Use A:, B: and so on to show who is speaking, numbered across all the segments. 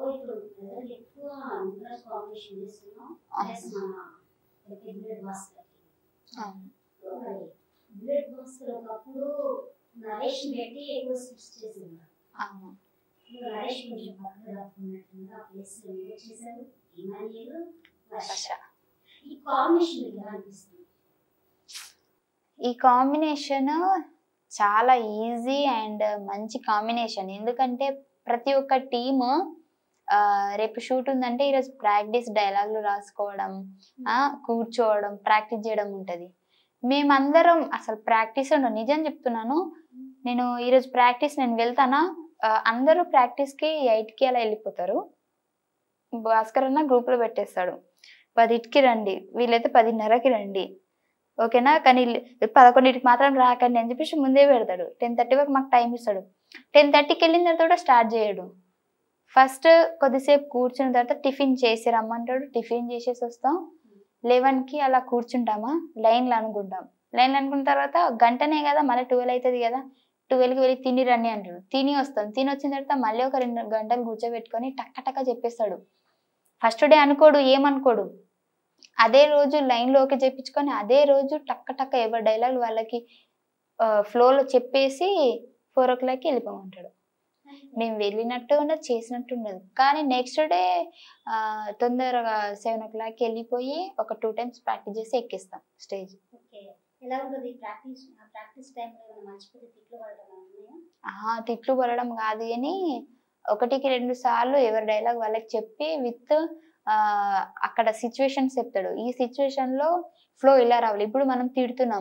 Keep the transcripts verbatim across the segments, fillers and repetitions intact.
A: ఇప్పుడు ఎక్కువ interest competition చేస్తున్నాం ప్లస్ మన బుల్లెట్ భాస్కర్ బుల్లెట్ భాస్కర్ ఒకప్పుడు నరేష్ పెట్టి ఎక్కువ స్విచ్ చేసింది. నరేష్ కొంచెం పక్కన రాకున్నట్టుంది ఆ ప్లేస్ లో చేశారు ఇమానియల్ వర్ష. ఈ కాంబినేషన్ ఎలా అనిపిస్తుంది?
B: ఈ కాంబినేషన్ చాలా ఈజీ అండ్ మంచి కాంబినేషన్. ఎందుకంటే ప్రతి ఒక్క టీము రేపు షూట్ ఉందంటే ఈరోజు ప్రాక్టీస్ డైలాగులు రాసుకోవడం, కూర్చోవడం, ప్రాక్టీస్ చేయడం ఉంటుంది. మేమందరం అసలు ప్రాక్టీస్ ఉండదు. నిజం చెప్తున్నాను, నేను ఈరోజు ప్రాక్టీస్ నేను వెళ్తానా, అందరూ ప్రాక్టీస్కి ఎయిట్కి అలా వెళ్ళిపోతారు. భాస్కర్ అన్న గ్రూప్లో పెట్టేస్తాడు పదింటికి రండి, వీళ్ళైతే పదిన్నరకి రండి, ఓకేనా, కానీ పదకొండింటికి మాత్రం రాకండి అని చెప్పేసి ముందే పెడతాడు. టెన్ థర్టీ వరకు మాకు టైం ఇస్తాడు. టెన్ థర్టీకి వెళ్ళిన తర్వాత కూడా స్టార్ట్ చేయడు. ఫస్ట్ కొద్దిసేపు కూర్చున్న తర్వాత టిఫిన్ చేసి రమ్మంటాడు. టిఫిన్ చేసేసి వస్తాం. లెవెన్కి అలా కూర్చుంటామా, లైన్లు అనుకుంటాం. లైన్లు అనుకున్న తర్వాత గంటనే కదా, మళ్ళీ ట్వెల్వ్ అవుతుంది కదా, ట్వెల్వ్కి వెళ్ళి తిని రండి అంటాడు. తిని వస్తాం. తిని వచ్చిన తర్వాత మళ్ళీ ఒక రెండు గంటలు కూర్చోబెట్టుకొని టక్క టక్క చెప్పేస్తాడు. ఫస్ట్ డే అనుకోడు, ఏమనుకోడు. అదే రోజు లైన్లోకి చెప్పించుకొని అదే రోజు టక్క టక్క ఎవరి డైలాగ్ వాళ్ళకి ఫ్లోలో చెప్పేసి ఫోర్ ఓ క్లాక్కి వెళ్ళిపోమంటాడు. మేము వెళ్ళినట్టు ఉండదు, చేసినట్టు ఉండదు. కానీ నెక్స్ట్ డే తొందరగా సెవెన్ ఓ క్లాక్కి వెళ్ళిపోయి ఒక టూ టైమ్స్ ప్రాక్టీస్ చేసి ఎక్కిస్తాం స్టేజ్. తిట్లు పడడం కాదు కానీ ఒకటికి రెండు సార్లు ఎవరి డైలాగ్ వాళ్ళకి చెప్పి విత్ అక్కడ సిచ్యువేషన్స్ చెప్తాడు. ఈ సిచ్యువేషన్ లో ఫ్లో ఇలా రావాలి. ఇప్పుడు మనం తిడుతున్నాం,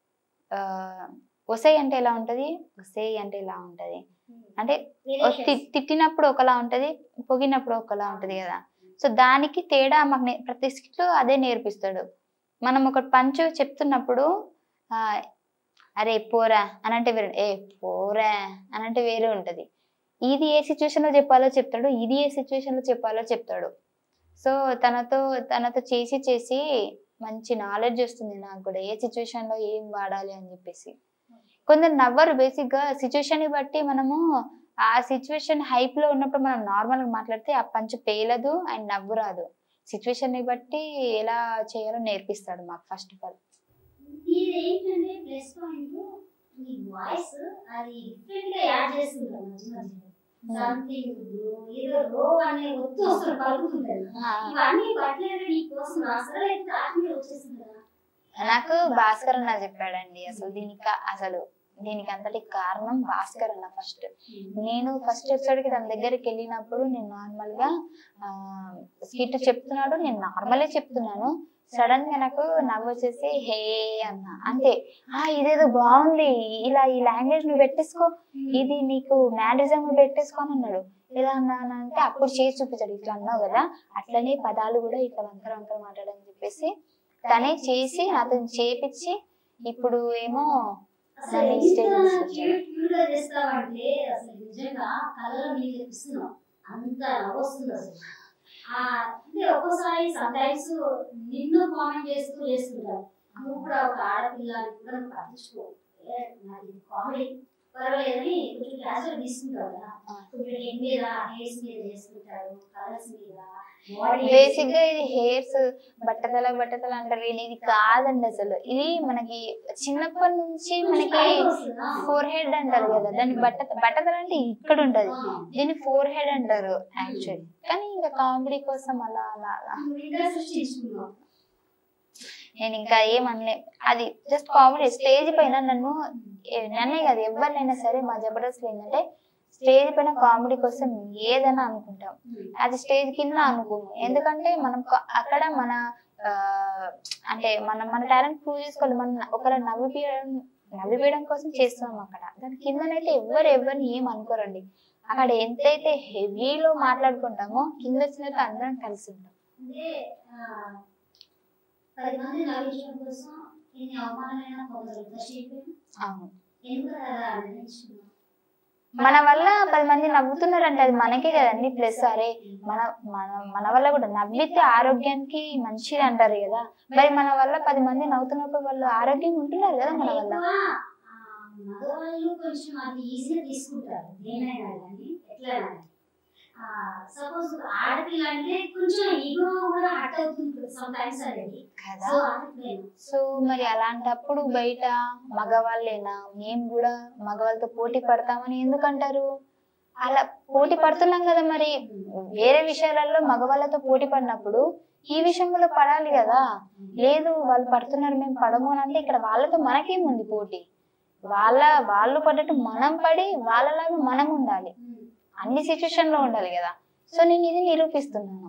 B: ఒసై అంటే ఎలా ఉంటది, ఒసై అంటే ఇలా ఉంటది అంటే తిట్టినప్పుడు ఒకలా ఉంటది, పొగినప్పుడు ఒకలా ఉంటది కదా. సో దానికి తేడా మాకు ప్రతి స్కిట్ లో అదే నేర్పిస్తాడు. మనం ఒక పంచు చెప్తున్నప్పుడు ఆ అరే పోరా అని అంటే వేరే, ఏ పోరా అని అంటే వేరే ఉంటది. ఇది ఏ సిచ్యువేషన్ లో చెప్పాలో చెప్తాడు, ఇది ఏ సిచ్యువేషన్ లో చెప్పాలో చెప్తాడు. సో తనతో తనతో చేసి చేసి మంచి నాలెడ్జ్ వస్తుంది నాకు కూడా, ఏ సిచ్యువేషన్ లో ఏం వాడాలి అని చెప్పేసి. కొందరు నవ్వరు. బేసిక్ గా సిచ్యువేషన్ ని బట్టి మనము ఆ సిచ్యువేషన్ హైప్ లో ఉన్నప్పుడు మనం నార్మల్ గా మాట్లాడితే ఆ పంచ్ పేలదు అండ్ నవ్వు రాదు. సిచ్యువేషన్ ని బట్టి ఎలా చేయాలో నేర్పిస్తాడు మాకు. ఫస్ట్ ఆఫ్ ఆల్
A: ఏంటంటే ప్లస్ పాయింట్ ఈ వాయిస్ అది డిఫరెంట్ గా యాడ్ చేస్తుంటాం మధ్య మధ్యలో. సంథింగ్ ఏదో రో అనే ఒత్తు వస్తుంది, పలుకుతుంటది. ఇవన్నీ బట్లర్ ఈ కోసం రాస్తారా లేకపోతే ఆటోమేటిక్ వచ్చేస్తుందా?
B: నాకు భాస్కర్ అన్న చెప్పాడండి అసలు దీనికి. అసలు దీనికి అంతటి కారణం భాస్కర్ అన్న. ఫస్ట్ నేను ఫస్ట్ ఎపిసోడ్ కి తన దగ్గరికి వెళ్ళినప్పుడు నేను నార్మల్ గా ఆ స్కిట్ చెప్తున్నాడు, నేను నార్మలే చెప్తున్నాను. సడన్ గా నాకు నవ్వు వచ్చేసి హే అన్న, అంతే. ఆ ఇదేదో బాగుంది, ఇలా ఈ లాంగ్వేజ్ నువ్వు పెట్టేసుకో, ఇది నీకు మ్యానరిజం పెట్టేసుకో అని అన్నాడు. ఎలా అన్నాను అంటే అప్పుడు చేసి చూపించాడు. ఇట్లా అన్నావు కదా, అట్లనే పదాలు కూడా ఇట్లా వంకర వంకర మాట్లాడని చెప్పేసి తనే చేసి నాతో చేపించి ఇప్పుడు ఏమో
A: ఒక్కోసారి సమ్టైమ్స్ నిన్ను కామెంట్ చేస్తూ చేస్తుంటారు. నువ్వు కూడా ఒక ఆడపిల్లని కూడా నువ్వు పట్టించుకో, కామెడీ పర్వాలేదని కొంచెం క్యాజువల్ తీసుకుంటావు కదా. కొంచెం హెడ్ మీద హెయిర్స్ మీద చేసుకుంటారు, కలర్స్ మీద.
B: బేసిక్ గా ఇది హెయిర్స్ బట్టతల బట్టతల అంటారు, ఇది కాదండి అసలు. ఇది మనకి చిన్నప్పటి నుంచి మనకి ఫోర్ హెడ్ అంటారు కదా, దాన్ని బట్ట బట్టతల అంటే ఇక్కడ ఉంటది, దీన్ని ఫోర్ హెడ్ అంటారు యాక్చువల్లీ. కానీ ఇంకా కామెడీ కోసం అలా అలా అలా నేను ఇంకా ఏమనలే. అది జస్ట్ కామెడీ. స్టేజ్ పైన నన్ను నన్నే కాదు ఎవరినైనా సరే మా జబర్దస్త్ ఏంటంటే స్టేజ్ పైన కామెడీ కోసం ఏదైనా అనుకుంటాం, అది స్టేజ్ కింద అనుకోము. ఎందుకంటే మనం అక్కడ మన ఆ అంటే మనం మన టాలెంట్ ప్రూవ్ చేసుకోవాలి. మనం ఒకరు నవ్విపీయడం నవ్విపీయడం కోసం చేస్తున్నాం. అక్కడ దాని కిందనైతే ఎవరు ఎవరిని ఏం అనుకోరండి. అక్కడ ఎంతైతే హెవీలో మాట్లాడుకుంటామో కింద వచ్చినట్టు అందరం కలిసి ఉంటాం. అవును, మన వల్ల పది మంది నవ్వుతున్నారంటే అది మనకే కదండి ప్లస్. అరే మన మన మన వల్ల కూడా నవ్వితే ఆరోగ్యానికి మంచిది అంటారు కదా, మరి మన వల్ల పది మంది నవ్వుతున్నప్పుడు వాళ్ళు ఆరోగ్యంగా ఉంటున్నారు కదా మన వల్ల.
A: మగవాళ్ళు కొంచెం అది ఈజీగా తీసుకుంటారు, ఏమైనా కానీ ఎట్లా సపోజ్ ఆడపిల్ల అంటే కొంచెం ఈగో కూడా హట్ అవుతుంది సమ్ టైమ్స్ అనేది
B: కదా.
A: సో అందుకని
B: సో మరి అలాంటప్పుడు బయట మగవాళ్ళేనా మేము కూడా మగవాళ్ళతో పోటీ పడతామని ఎందుకంటారు? అలా పోటీ పడుతున్నాం కదా, మరి వేరే విషయాలలో మగవాళ్ళతో పోటీ పడినప్పుడు ఈ విషయంలో పడాలి కదా. లేదు వాళ్ళు పడుతున్నారు మేము పడము అని అంటే ఇక్కడ వాళ్ళతో మనకేముంది పోటీ? వాళ్ళ వాళ్ళు పడ్డట్టు మనం పడి వాళ్ళలాగా మనం ఉండాలి, అన్ని సిచ్యువేషన్ లో ఉండాలి కదా. సో నేను ఇది నిరూపిస్తున్నాను.